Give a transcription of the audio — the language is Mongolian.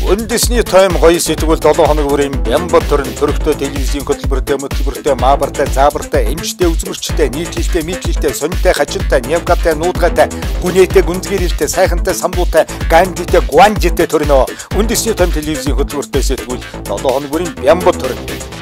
Үндэсний тойм гоё сэтгүүл 7 хоног бүрийн Бямбар төрн төрөгтэй телевизийн хөтөлбөртэй маабартай заабартай эмчтэй үзмөрчтэй нийтлэлтэй нийтлэлтэй сонинтой хажинтай нявгатай нуудгатай гүнээтэй гүнзгийрэлтэй сайхантай самбуутай гандитэй гуанжитэй төрнөө үндэсний тойм телевизийн хөтөлбөртэй сэтгүүл 7 хоног бүрийн Бямбар төрн